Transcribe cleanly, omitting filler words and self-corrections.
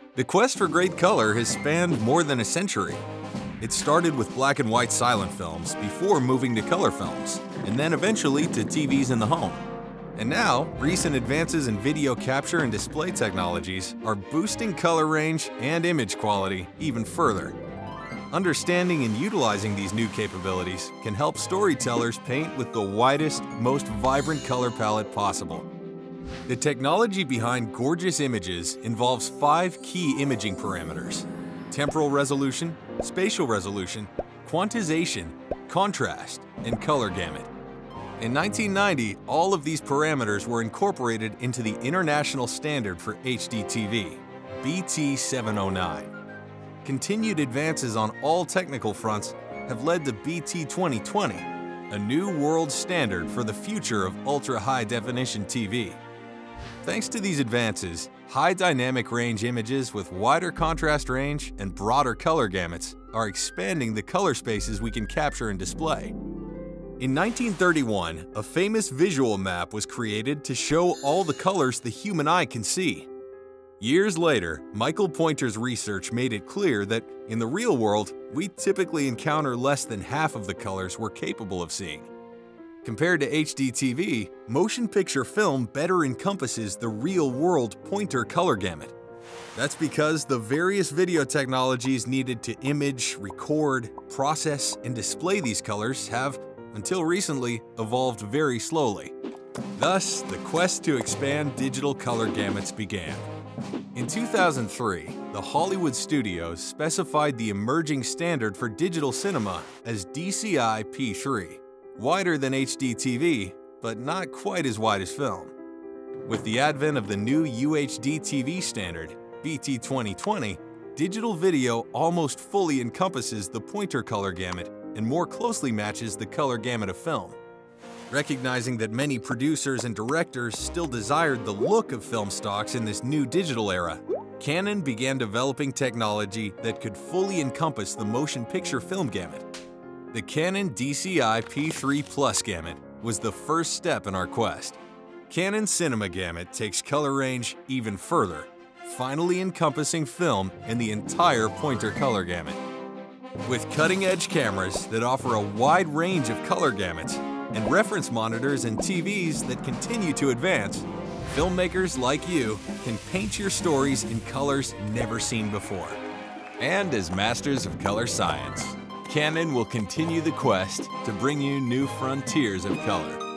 The quest for great color has spanned more than a century. It started with black and white silent films before moving to color films, and then eventually to TVs in the home. And now, recent advances in video capture and display technologies are boosting color range and image quality even further. Understanding and utilizing these new capabilities can help storytellers paint with the widest, most vibrant color palette possible. The technology behind gorgeous images involves 5 key imaging parameters: temporal resolution, spatial resolution, quantization, contrast, and color gamut. In 1990, all of these parameters were incorporated into the international standard for HDTV, BT709. Continued advances on all technical fronts have led to BT 2020, a new world standard for the future of ultra-high definition TV. Thanks to these advances, high dynamic range images with wider contrast range and broader color gamuts are expanding the color spaces we can capture and display. In 1931, a famous visual map was created to show all the colors the human eye can see. Years later, Michael Pointer's research made it clear that, in the real world, we typically encounter less than half of the colors we're capable of seeing. Compared to HDTV, motion picture film better encompasses the real-world Pointer color gamut. That's because the various video technologies needed to image, record, process, and display these colors have, until recently, evolved very slowly. Thus, the quest to expand digital color gamuts began. In 2003, the Hollywood studios specified the emerging standard for digital cinema as DCI P3, wider than HDTV, but not quite as wide as film. With the advent of the new UHD TV standard, BT 2020, digital video almost fully encompasses the Pointer color gamut and more closely matches the color gamut of film. Recognizing that many producers and directors still desired the look of film stocks in this new digital era, Canon began developing technology that could fully encompass the motion picture film gamut. The Canon DCI P3 Plus gamut was the first step in our quest. Canon Cinema Gamut takes color range even further, finally encompassing film and the entire Pointer color gamut. With cutting-edge cameras that offer a wide range of color gamuts, and reference monitors and TVs that continue to advance, filmmakers like you can paint your stories in colors never seen before. And as masters of color science, Canon will continue the quest to bring you new frontiers of color.